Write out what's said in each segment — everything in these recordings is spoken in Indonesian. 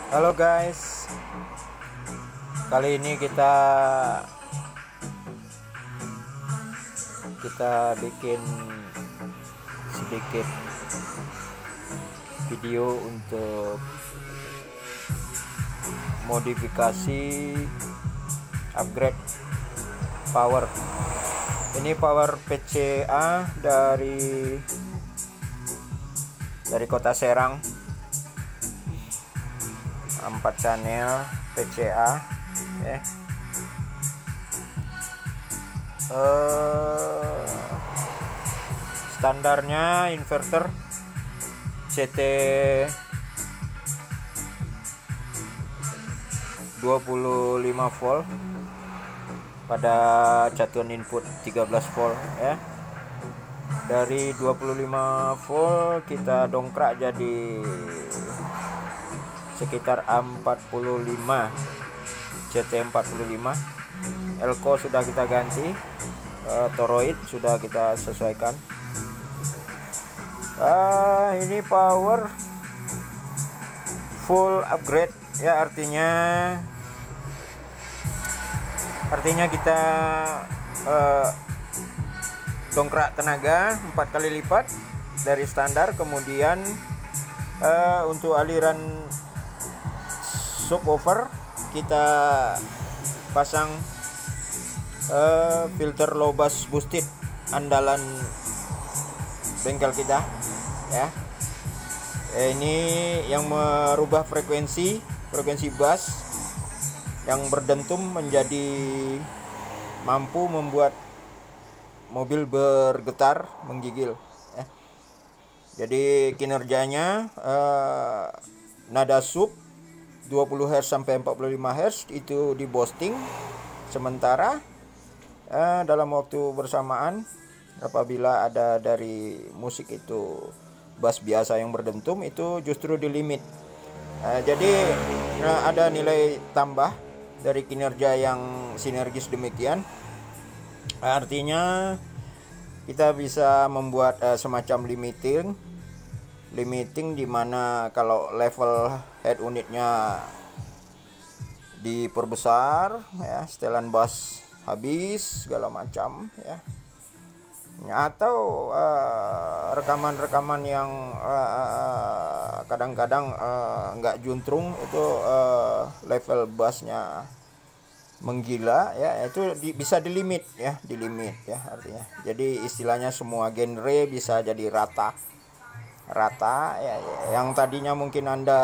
Halo guys, kali ini kita bikin sedikit video untuk modifikasi upgrade power. Ini power PCA dari kota Serang, 4 channel PCA ya. Standarnya inverter CT 25 volt pada catuan input 13 volt ya. Dari 25 volt kita dongkrak jadi sekitar 45 CT 45. Elko sudah kita ganti, toroid sudah kita sesuaikan. Ini power full upgrade ya, artinya kita dongkrak tenaga 4 kali lipat dari standar. Kemudian untuk aliran subwoofer kita pasang filter low bass boosted andalan bengkel kita ya. Ini yang merubah frekuensi bass yang berdentum menjadi mampu membuat mobil bergetar, menggigil ya. Jadi kinerjanya nada sub 20 Hz sampai 45 Hz itu di boosting, sementara dalam waktu bersamaan apabila ada dari musik itu bass biasa yang berdentum itu justru di limit. Jadi ada nilai tambah dari kinerja yang sinergis demikian. Artinya kita bisa membuat semacam limiting di mana kalau level head unitnya diperbesar ya, setelan bass habis segala macam ya. Atau rekaman yang kadang-kadang nggak juntrung itu level bassnya menggila ya, itu bisa di limit ya, artinya. Jadi istilahnya semua genre bisa jadi rata ya. Yang tadinya mungkin Anda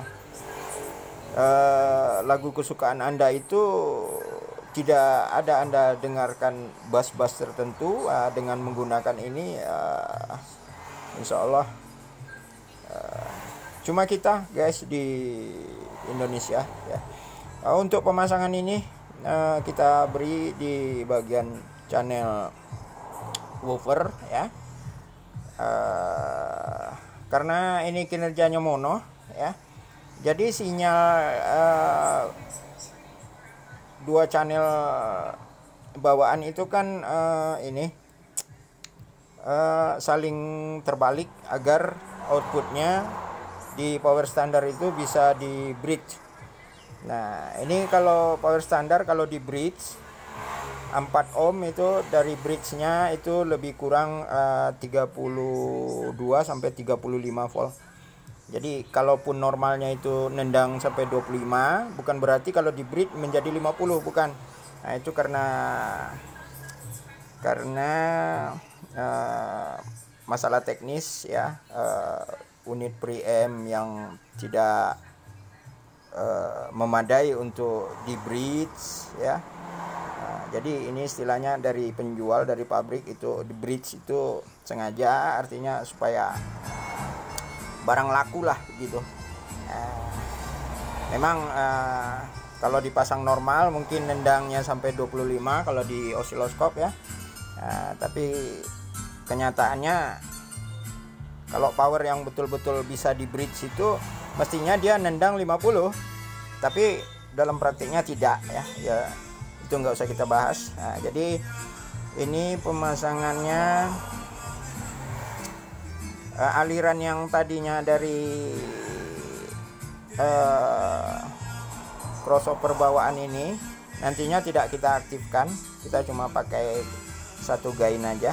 lagu kesukaan Anda itu tidak ada Anda dengarkan bass tertentu, dengan menggunakan ini insya Allah cuma kita guys di Indonesia ya. Untuk pemasangan ini kita beri di bagian channel woofer ya, karena ini kinerjanya mono ya. Jadi sinyal dua channel bawaan itu kan saling terbalik agar outputnya di power standar itu bisa di bridge. Nah ini kalau power standar, kalau di bridge 4 ohm itu dari bridge-nya itu lebih kurang 32 sampai 35 volt. Jadi kalaupun normalnya itu nendang sampai 25, bukan berarti kalau di bridge menjadi 50, bukan. Nah itu karena masalah teknis ya, unit preamp yang tidak memadai untuk di bridge ya. Jadi ini istilahnya dari penjual, dari pabrik itu di bridge itu sengaja, artinya supaya barang laku lah gitu. Memang kalau dipasang normal mungkin nendangnya sampai 25 kalau di osiloskop ya. Tapi kenyataannya kalau power yang betul-betul bisa di bridge itu mestinya dia nendang 50, tapi dalam praktiknya tidak ya. Itu nggak usah kita bahas. Jadi ini pemasangannya aliran yang tadinya dari crossover bawaan ini nantinya tidak kita aktifkan, kita cuma pakai satu gain aja.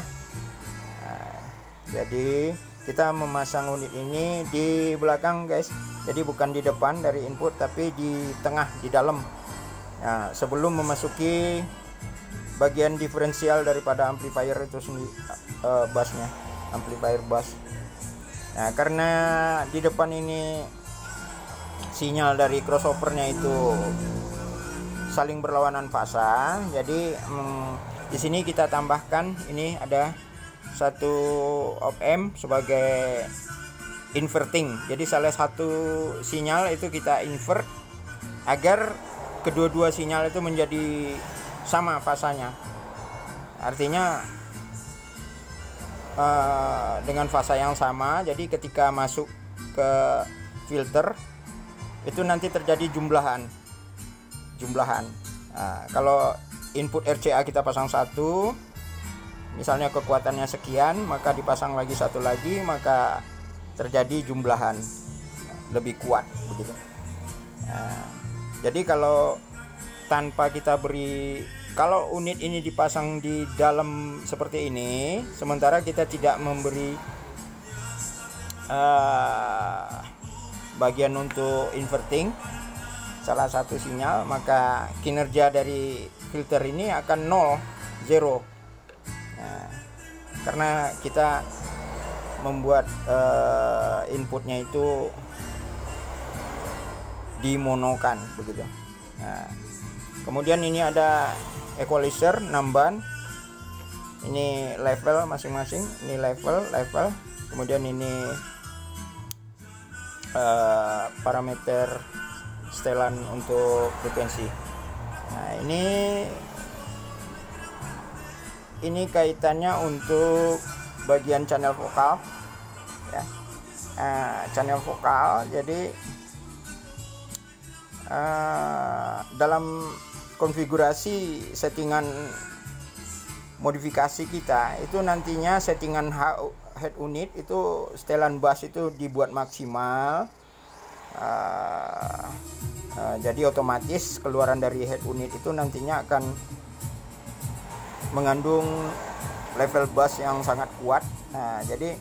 Jadi kita memasang unit ini di belakang guys, jadi bukan di depan dari input tapi di tengah, di dalam. Nah, sebelum memasuki bagian diferensial daripada amplifier itu sendiri, bassnya, amplifier bass. Nah, karena di depan ini sinyal dari crossovernya itu saling berlawanan fasa, jadi di sini kita tambahkan ini ada satu op amp sebagai inverting. Jadi salah satu sinyal itu kita invert agar kedua-dua sinyal itu menjadi sama fasanya. Artinya dengan fasa yang sama, jadi ketika masuk ke filter itu nanti terjadi jumlahan. Nah, kalau input RCA kita pasang satu, misalnya kekuatannya sekian, maka dipasang lagi satu lagi, maka terjadi jumlahan lebih kuat begitu. Nah, jadi kalau tanpa kita beri, kalau unit ini dipasang di dalam seperti ini, sementara kita tidak memberi bagian untuk inverting salah satu sinyal, maka kinerja dari filter ini akan 0, Nah, karena kita membuat inputnya itu dimonokan begitu. Nah, kemudian ini ada equalizer 6 band, ini level masing-masing, ini level, kemudian ini parameter setelan untuk frekuensi. Nah, ini kaitannya untuk bagian channel vokal ya. Channel vokal, jadi dalam konfigurasi settingan modifikasi kita itu nantinya settingan head unit itu setelan bass itu dibuat maksimal. Jadi otomatis keluaran dari head unit itu nantinya akan mengandung level bass yang sangat kuat. Nah, jadi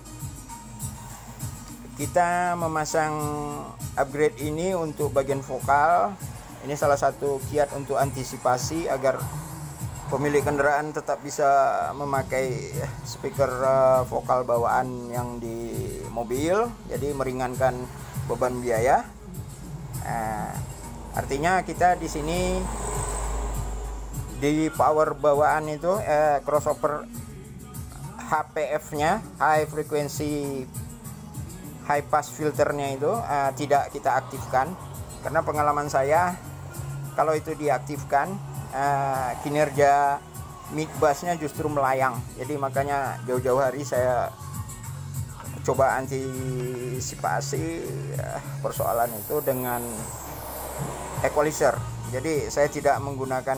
kita memasang upgrade ini untuk bagian vokal. Ini salah satu kiat untuk antisipasi agar pemilik kendaraan tetap bisa memakai speaker vokal bawaan yang di mobil, jadi meringankan beban biaya. Artinya kita di sini di power bawaan itu crossover HPF-nya, high frequency high pass filternya itu tidak kita aktifkan, karena pengalaman saya kalau itu diaktifkan kinerja mid bassnya justru melayang. Jadi makanya jauh-jauh hari saya coba antisipasi persoalan itu dengan equalizer. Jadi saya tidak menggunakan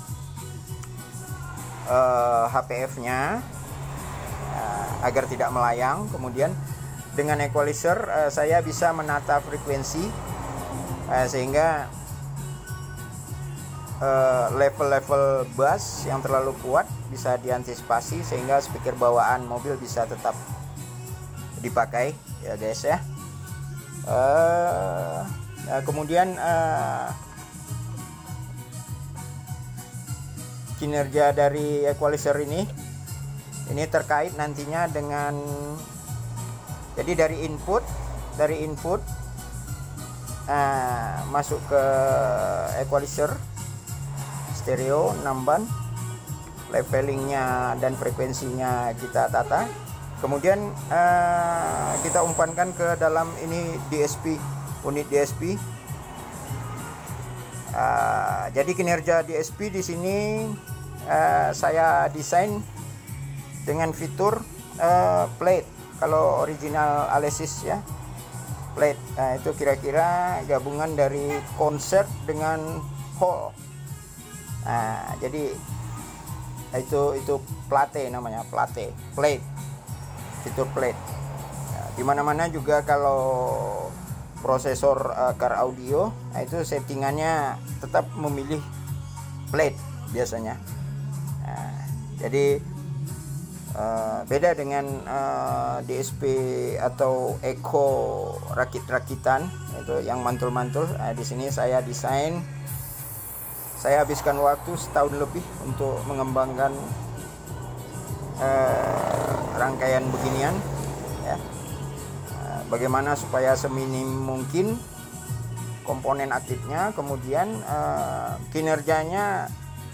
HPF-nya agar tidak melayang. Kemudian dengan equalizer saya bisa menata frekuensi sehingga level-level bass yang terlalu kuat bisa diantisipasi, sehingga speaker bawaan mobil bisa tetap dipakai ya guys ya. Kemudian kinerja dari equalizer ini terkait nantinya dengan, jadi dari input masuk ke equalizer stereo 6 band, levelingnya dan frekuensinya kita tata, kemudian kita umpankan ke dalam ini DSP, unit DSP. Jadi kinerja DSP di sini saya desain dengan fitur plate. Kalau original Alesis ya, plate. Nah, itu kira-kira gabungan dari konsert dengan hall. Nah, jadi itu plate namanya, plate, fitur plate. Nah, dimana-mana juga kalau prosesor car audio. Nah, itu settingannya tetap memilih plate biasanya. Nah, jadi beda dengan DSP atau Echo rakit-rakitan itu yang mantul-mantul. Nah, di sini saya desain, saya habiskan waktu setahun lebih untuk mengembangkan rangkaian beginian ya. Bagaimana supaya seminim mungkin komponen aktifnya, kemudian kinerjanya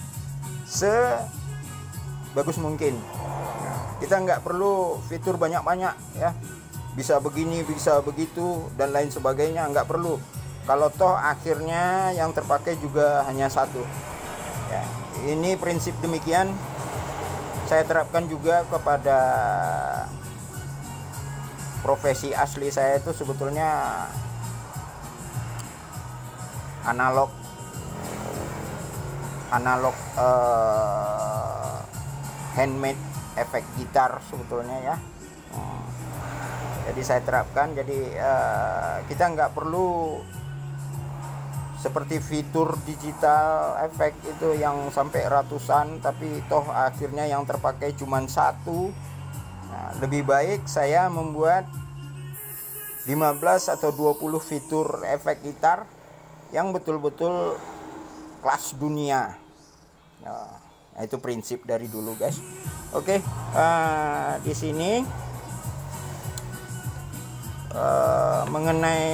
sebagus mungkin. Kita nggak perlu fitur banyak-banyak ya, bisa begini bisa begitu dan lain sebagainya, nggak perlu kalau toh akhirnya yang terpakai juga hanya satu ya. Ini prinsip demikian saya terapkan juga kepada profesi asli saya. Itu sebetulnya analog handmade efek gitar sebetulnya ya. Jadi saya terapkan, jadi kita nggak perlu seperti fitur digital efek itu yang sampai ratusan, tapi toh akhirnya yang terpakai cuma satu. Nah, lebih baik saya membuat 15 atau 20 fitur efek gitar yang betul-betul kelas dunia. Nah, itu prinsip dari dulu guys. Oke, di sini mengenai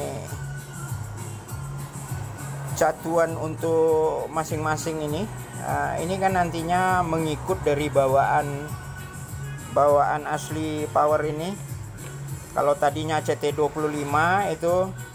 catuan untuk masing-masing ini kan nantinya mengikut dari bawaan asli power ini. Kalau tadinya CT25 itu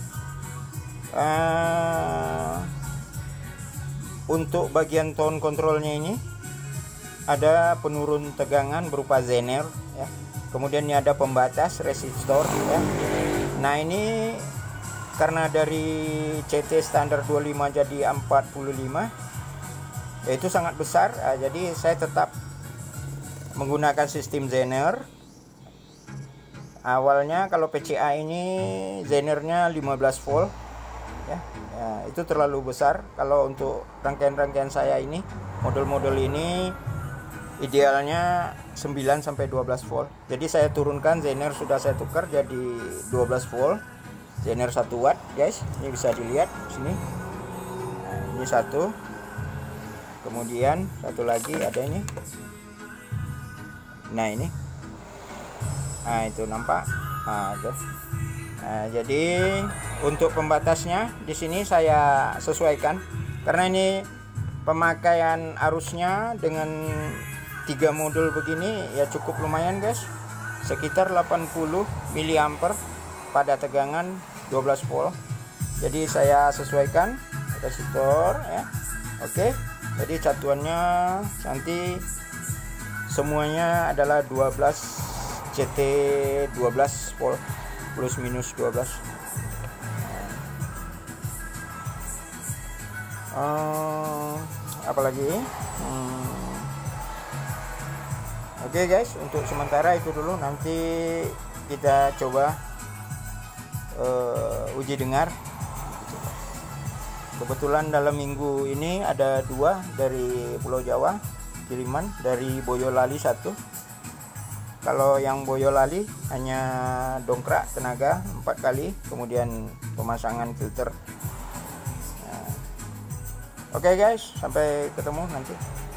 untuk bagian tone controlnya ini ada penurun tegangan berupa zener ya. Kemudian ini ada pembatas resistor ya. Nah, ini karena dari CT standar 25 jadi 45 yaitu sangat besar. Jadi saya tetap menggunakan sistem zener. Awalnya kalau PCA ini zenernya 15 volt ya. Itu terlalu besar. Kalau untuk rangkaian-rangkaian saya ini, model-model ini idealnya 9 sampai 12 volt. Jadi saya turunkan zener, sudah saya tukar jadi 12 volt. Zener 1 watt guys, ini bisa dilihat sini. Nah, ini satu, kemudian satu lagi ada ini. Nah, ini, nah itu nampak. Nah, itu. Nah, jadi untuk pembatasnya di sini saya sesuaikan karena ini pemakaian arusnya dengan 3 modul begini ya cukup lumayan guys, sekitar 80 mA pada tegangan 12 volt. Jadi saya sesuaikan resistor ya. Oke, jadi catuannya nanti semuanya adalah 12 CT 12 volt plus minus 12. Apalagi Oke guys, untuk sementara itu dulu, nanti kita coba uji dengar. Kebetulan dalam minggu ini ada 2 dari Pulau Jawa kiriman, dari Boyolali 1. Kalau yang Boyolali hanya dongkrak tenaga 4 kali, kemudian pemasangan filter. Oke guys, sampai ketemu nanti.